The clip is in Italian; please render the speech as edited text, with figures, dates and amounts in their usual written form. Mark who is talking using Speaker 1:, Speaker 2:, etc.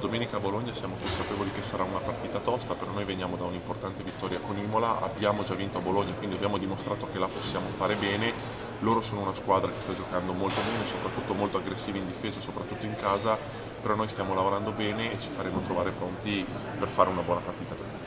Speaker 1: Domenica a Bologna siamo consapevoli che sarà una partita tosta, per noi veniamo da un'importante vittoria con Imola, abbiamo già vinto a Bologna, quindi abbiamo dimostrato che la possiamo fare bene. Loro sono una squadra che sta giocando molto bene, soprattutto molto aggressiva in difesa, soprattutto in casa, però noi stiamo lavorando bene e ci faremo trovare pronti per fare una buona partita.